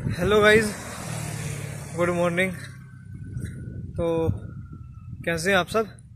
Hello guys, good morning. तो कैसे हैं आप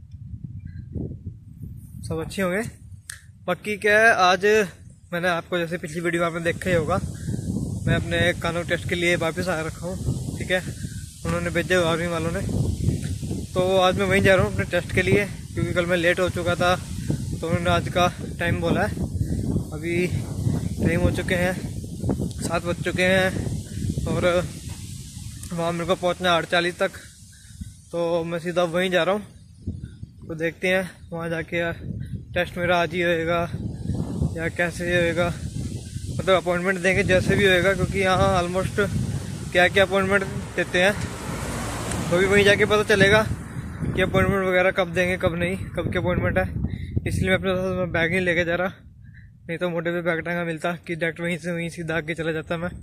सब अच्छे होंगे। बाकी क्या है, आज मैंने आपको जैसे पिछली वीडियो में आपने देखा ही होगा, मैं अपने कानून टेस्ट के लिए वापस आ रखा हूँ। ठीक है, उन्होंने भेजा आर्मी वालों ने। तो आज मैं वहीं जा रहा हूँ अपने टेस्ट के लिए, क्योंकि कल मैं लेट हो चुका था। तो उन्होंने आज का टाइम बोला है। अभी टाइम हो चुके हैं 7 बज चुके हैं और वहाँ मेरे को पहुँचना 8:40 तक। तो मैं सीधा वहीं जा रहा हूँ। तो देखते हैं वहाँ जाके यार टेस्ट मेरा आज ही होएगा या कैसे होएगा, मतलब अपॉइंटमेंट देंगे जैसे भी होएगा, क्योंकि यहाँ ऑलमोस्ट क्या क्या अपॉइंटमेंट देते हैं। तो भी वहीं जाके पता चलेगा कि अपॉइंटमेंट वगैरह कब देंगे कब नहीं, कब की अपॉइंटमेंट है। इसलिए मैं अपने साथ बैग नहीं लेके जा रहा, नहीं तो मोटे पे बैग टांगा मिलता कि डायरेक्ट वहीं से वहीं सीधा आगे चला जाता मैं।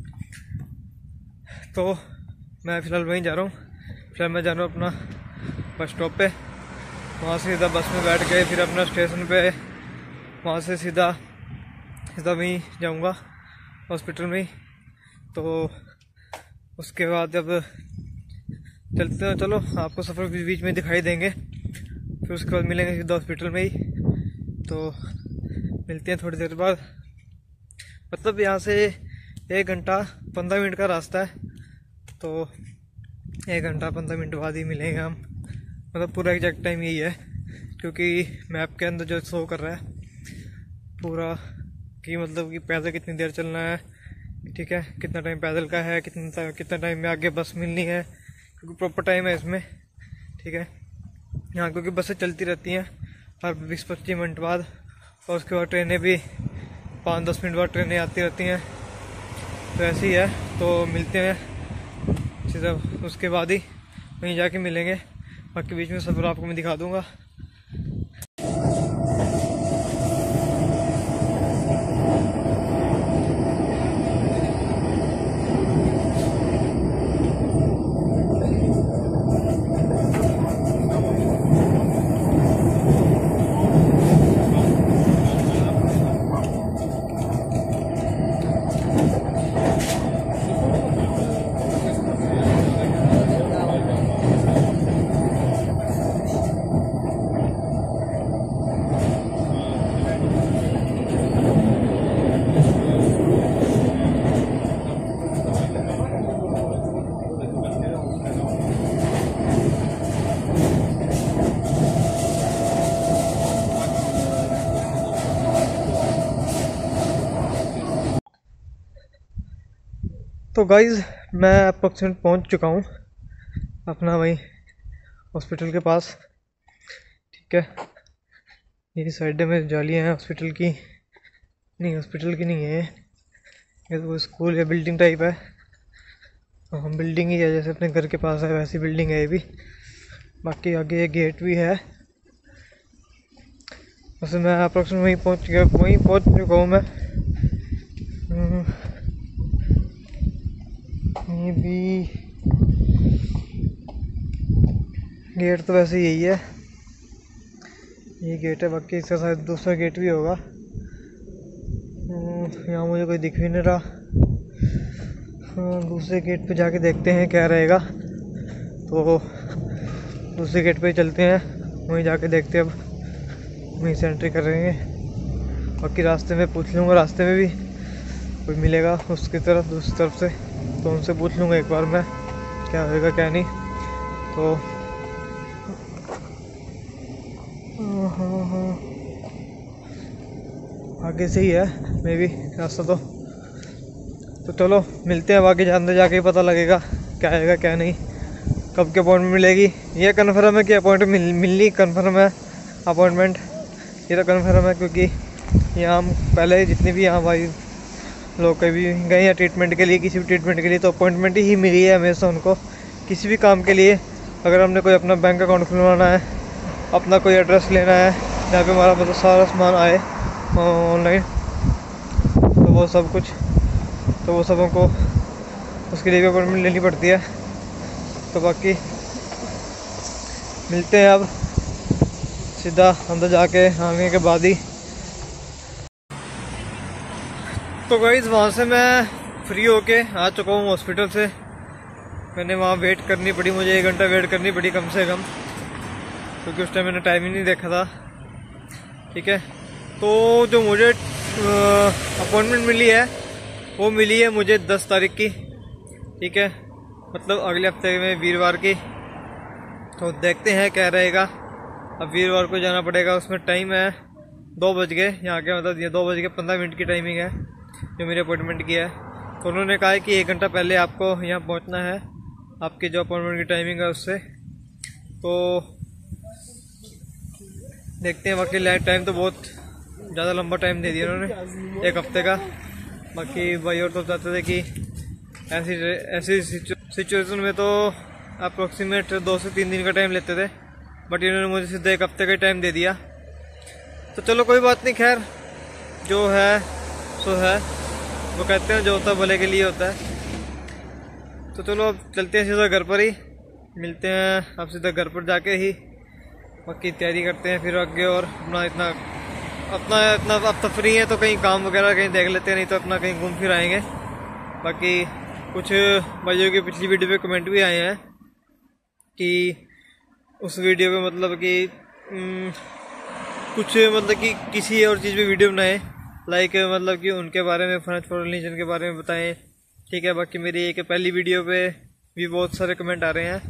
तो मैं फ़िलहाल वहीं जा रहा हूँ। फिलहाल मैं जा रहा हूँ अपना बस स्टॉप पे, वहाँ से सीधा बस में बैठ के फिर अपना स्टेशन पे, वहाँ से सीधा वहीं जाऊँगा हॉस्पिटल में ही। तो उसके बाद जब चलते हैं, चलो आपको सफ़र बीच में दिखाई देंगे। फिर उसके बाद मिलेंगे सीधा हॉस्पिटल में ही। तो मिलते हैं थोड़ी देर बाद। मतलब यहाँ से 1 घंटा 15 मिनट का रास्ता है। तो 1 घंटा 15 मिनट बाद ही मिलेंगे हम। मतलब पूरा एग्जैक्ट टाइम यही है, क्योंकि मैप के अंदर जो शो कर रहा है पूरा कि मतलब कि पैदल कितनी देर चलना है। ठीक है, कितना टाइम पैदल का है, कितना टाइम में आगे बस मिलनी है, क्योंकि प्रॉपर टाइम है इसमें। ठीक है, यहाँ क्योंकि बसें चलती रहती हैं हर 20-25 मिनट बाद, और उसके बाद ट्रेनें भी 5-10 मिनट बाद ट्रेनें आती रहती हैं। तो ऐसे ही है। तो मिलते हैं सीधा उसके बाद ही वहीं जाके मिलेंगे। बाकी बीच में सफ़र आपको मैं दिखा दूंगा। तो गाइज़, मैं अप्रोक्सीमेट पहुंच चुका हूं अपना वहीं हॉस्पिटल के पास। ठीक है, ये साइड में जालियां हैं हॉस्पिटल की, नहीं हॉस्पिटल की नहीं है ये, तो स्कूल या बिल्डिंग टाइप है। हाँ, बिल्डिंग ही है, जैसे अपने घर के पास है वैसी बिल्डिंग है ये भी। बाकी आगे ये गेट भी है। वैसे मैं अप्रोक्सीमेट वहीं पहुंच चुका हूँ मैं। ये भी गेट तो वैसे यही है, ये गेट है। बाकी इसका शायद दूसरा गेट भी होगा। यहाँ मुझे कोई दिख भी नहीं रहा। दूसरे गेट पे जाके देखते हैं क्या रहेगा। तो दूसरे गेट पे चलते हैं, वहीं जाके देखते हैं। अब वहीं से एंट्री करेंगे। बाकी रास्ते में पूछ लूँगा, रास्ते में भी कोई मिलेगा उसकी तरफ, दूसरी तरफ से, तो उनसे पूछ लूँगा एक बार मैं क्या होएगा क्या नहीं। तो हाँ, आगे से ही है मे भी रास्ता। तो चलो मिलते हैं, आगे अंदर जाके ही पता लगेगा क्या आएगा क्या नहीं, कब की अपॉइंटमेंट मिलेगी। ये कन्फर्म है कि अपॉइंटमेंट मिलनी कन्फर्म है। अपॉइंटमेंट ये तो कन्फर्म है, क्योंकि यहाँ पहले जितने भी यहाँ भाई लोग कभी गए हैं ट्रीटमेंट के लिए, किसी भी ट्रीटमेंट के लिए, तो अपॉइंटमेंट ही मिली है हमेशा उनको। किसी भी काम के लिए, अगर हमने कोई अपना बैंक अकाउंट खुलवाना है, अपना कोई एड्रेस लेना है जहाँ पे हमारा मतलब सारा सामान आए ऑनलाइन, तो वो सब कुछ, तो वो सब हमको उसके लिए भी अपॉइंटमेंट लेनी पड़ती है। तो बाकी मिलते हैं अब सीधा अंदर जाके आने के बाद ही। तो गाइस वहाँ से मैं फ्री होके आ चुका हूँ हॉस्पिटल से। मैंने वहाँ वेट करनी पड़ी, मुझे 1 घंटा वेट करनी पड़ी कम से कम, क्योंकि उस टाइम मैंने टाइम ही नहीं देखा था। ठीक है, तो जो मुझे अपॉइंटमेंट मिली है वो मिली है मुझे 10 तारीख की। ठीक है, मतलब अगले हफ्ते में वीरवार की। तो देखते हैं क्या रहेगा। अब वीरवार को जाना पड़ेगा, उसमें टाइम है 2 बज गए यहाँ के, मतलब ये 2:15 की टाइमिंग है जो मेरी अपॉइंटमेंट की है। तो उन्होंने कहा है कि 1 घंटा पहले आपको यहाँ पहुँचना है आपके जो अपॉइंटमेंट की टाइमिंग है उससे। तो देखते हैं, बाकी टाइम तो बहुत ज़्यादा लंबा टाइम दे दिया उन्होंने, 1 हफ्ते का। बाकी भाई और तो चाहते थे कि ऐसी सिचुएशन में तो अप्रोक्सीमेट 2 से 3 दिन का टाइम लेते थे, बट इन्होंने मुझे सीधा 1 हफ्ते का टाइम दे दिया। तो चलो कोई बात नहीं, खैर जो है सो है। वो कहते हैं जो होता है भले के लिए होता है। तो चलो अब चलते हैं सीधा घर पर ही, मिलते हैं अब सीधा घर पर जाके ही। बाकी तैयारी करते हैं फिर आगे, और अपना अब तो फ्री है तो कहीं काम वगैरह कहीं देख लेते हैं, नहीं तो अपना कहीं घूम फिर आएंगे। बाकी कुछ भाइयों की पिछली वीडियो पे कमेंट भी आए हैं कि उस वीडियो पे मतलब कि कुछ मतलब कि किसी और चीज़ पे वीडियो बनाए, लाइक मतलब कि उनके बारे में, फ्रेंच फॉरेन लीजन के बारे में बताएं। ठीक है, बाकी मेरी एक पहली वीडियो पे भी बहुत सारे कमेंट आ रहे हैं।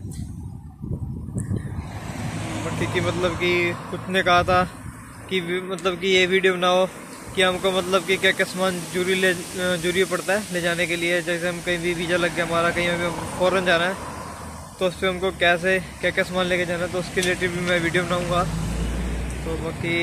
बाकी कि मतलब कि कुछ ने कहा था कि मतलब कि ये वीडियो बनाओ कि हमको मतलब कि क्या क्या सामान जरूरी पड़ता है ले जाने के लिए। जैसे हम कहीं भी वीज़ा लग गया हमारा, कहीं भी फ़ॉरेन जाना है तो उस पर हमको कैसे क्या क्या सामान लेके जाना है, तो उसके रिलेटेड भी मैं वीडियो बनाऊँगा। तो बाकी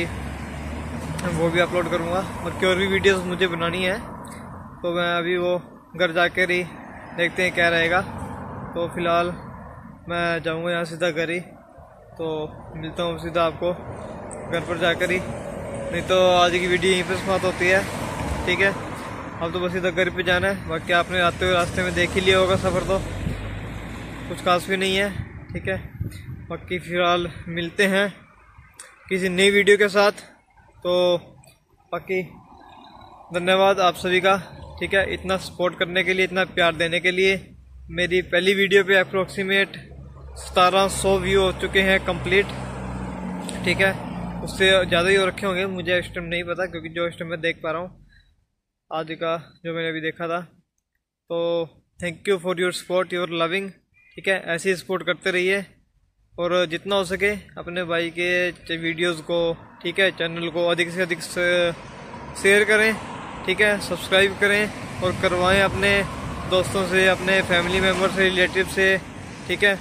वो भी अपलोड करूँगा। बाकी और भी वीडियोस मुझे बनानी है, तो मैं अभी वो घर जाकर ही देखते हैं क्या रहेगा। तो फिलहाल मैं जाऊँगा यहाँ सीधा घर ही, तो मिलता हूँ सीधा आपको घर पर जाकर ही, नहीं तो आज की वीडियो यहीं पर समाप्त होती है। ठीक है, अब तो बस सीधा घर पे जाना है। बाकी आपने आते हुए रास्ते में देख ही लिया होगा, सफ़र तो कुछ खास भी नहीं है। ठीक है, बाकी फिलहाल मिलते हैं किसी नई वीडियो के साथ। तो बाकी धन्यवाद आप सभी का। ठीक है, इतना सपोर्ट करने के लिए, इतना प्यार देने के लिए। मेरी पहली वीडियो पे अप्रोक्सीमेट 1700 व्यू हो चुके हैं कंप्लीट। ठीक है, उससे ज़्यादा ही हो रखे होंगे, मुझे इस टाइम नहीं पता, क्योंकि जो इस टाइम मैं देख पा रहा हूँ आज का जो मैंने अभी देखा था। तो thank you for your support, your loving. ठीक है, ऐसे ही सपोर्ट करते रहिए, और जितना हो सके अपने भाई के वीडियोस को, ठीक है, चैनल को अधिक से अधिक शेयर करें। ठीक है, सब्सक्राइब करें और करवाएं अपने दोस्तों से, अपने फैमिली मेम्बर से, रिलेटिव से। ठीक है,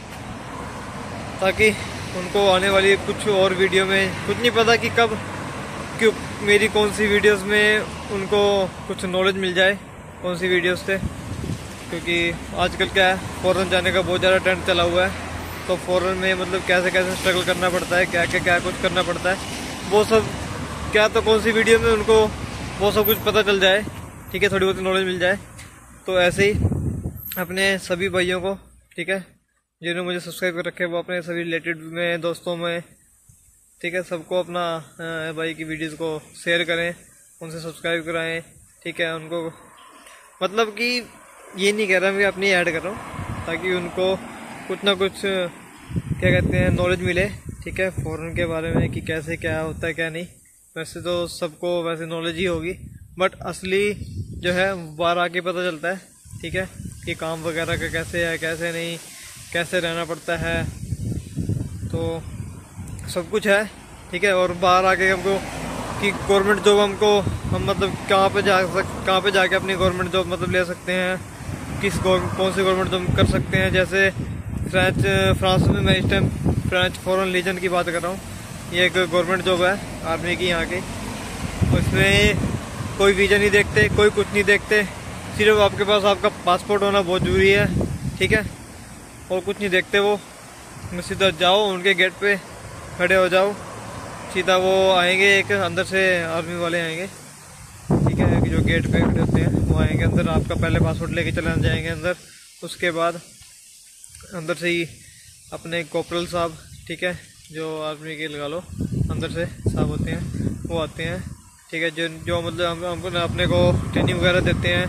ताकि उनको आने वाली कुछ और वीडियो में, कुछ नहीं पता कि कब क्यों मेरी कौन सी वीडियोस में उनको कुछ नॉलेज मिल जाए, कौन सी वीडियोस से। क्योंकि आजकल क्या है, फ़ॉरेन जाने का बहुत ज़्यादा ट्रेंड चला हुआ है। तो फ़ॉरेन में मतलब कैसे कैसे स्ट्रगल करना पड़ता है, क्या कुछ करना पड़ता है, वो सब क्या तो कौन सी वीडियो में उनको वो सब कुछ पता चल जाए। ठीक है, थोड़ी बहुत नॉलेज मिल जाए। तो ऐसे ही अपने सभी भाइयों को, ठीक है, जिन्होंने मुझे सब्सक्राइब कर रखे, वो अपने सभी रिलेटेड में, दोस्तों में, ठीक है, सबको अपना भाई की वीडियोस को शेयर करें, उनसे सब्सक्राइब कराएं। ठीक है, उनको मतलब कि ये नहीं कह रहा मैं अपनी ऐड कर रहा हूँ, ताकि उनको कुछ ना कुछ क्या कहते हैं नॉलेज मिले। ठीक है, फ़ॉरेन के बारे में कि कैसे क्या होता है क्या नहीं। वैसे तो सबको वैसे नॉलेज ही होगी, बट असली जो है बाहर आके पता चलता है। ठीक है, कि काम वगैरह का कैसे है, कैसे नहीं, कैसे रहना पड़ता है, तो सब कुछ है। ठीक है, और बाहर आके हमको कि गवर्नमेंट जॉब हम मतलब कहाँ पे जाके अपनी गवर्नमेंट जॉब मतलब ले सकते हैं, कौन सी गवर्नमेंट जॉब कर सकते हैं। जैसे फ्रांस में, मैं इस टाइम फ्रेंच फॉरेन लीजन की बात कर रहा हूँ। ये एक गवर्नमेंट जॉब है आर्मी की यहाँ की। तो इसमें कोई वीज़ा नहीं देखते, कोई कुछ नहीं देखते, सिर्फ आपके पास आपका पासपोर्ट होना बहुत ज़रूरी है। ठीक है, और कुछ नहीं देखते वो। सीधा जाओ उनके गेट पे खड़े हो जाओ, सीधा वो आएंगे, एक अंदर से आर्मी वाले आएंगे। ठीक है, जो गेट पे खड़े होते हैं वो आएंगे अंदर, आपका पहले पासपोर्ट लेके चले जाएंगे अंदर। उसके बाद अंदर से ही अपने कॉर्पोरल साहब, ठीक है, जो आर्मी के लगा लो अंदर से साहब होते हैं, वो आते हैं। ठीक है, जो मतलब हमको अपने को ट्रेनिंग वगैरह देते हैं।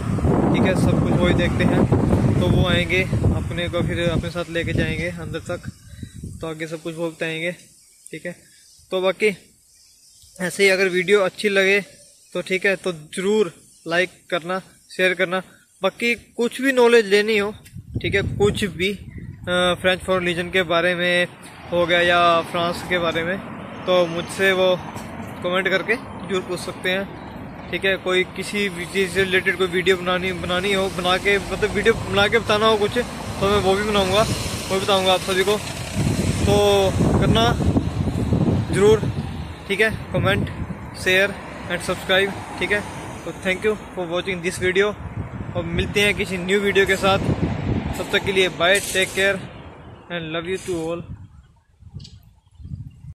ठीक है, सब कुछ वही देखते हैं। तो वो आएंगे अपने को फिर अपने साथ लेके जाएंगे अंदर तक, तो आगे सब कुछ वो बताएंगे। ठीक है, तो बाकी ऐसे ही अगर वीडियो अच्छी लगे तो ठीक है, तो ज़रूर लाइक करना, शेयर करना। बाकी कुछ भी नॉलेज लेनी हो, ठीक है, कुछ भी फ्रेंच फॉर रिलीजन के बारे में हो गया या फ्रांस के बारे में, तो मुझसे वो कमेंट करके जरूर पूछ सकते हैं। ठीक है, कोई किसी भी चीज़ से रिलेटेड कोई वीडियो बनानी हो, बना के मतलब वीडियो बना के बताना हो कुछ, तो मैं वो भी बनाऊँगा, वो बताऊँगा आप सभी को। तो करना ज़रूर, ठीक है, कमेंट, शेयर एंड सब्सक्राइब। ठीक है, तो thank you for watching this video, और मिलते हैं किसी न्यू वीडियो के साथ। तब तक के लिए bye, take care and love you too all.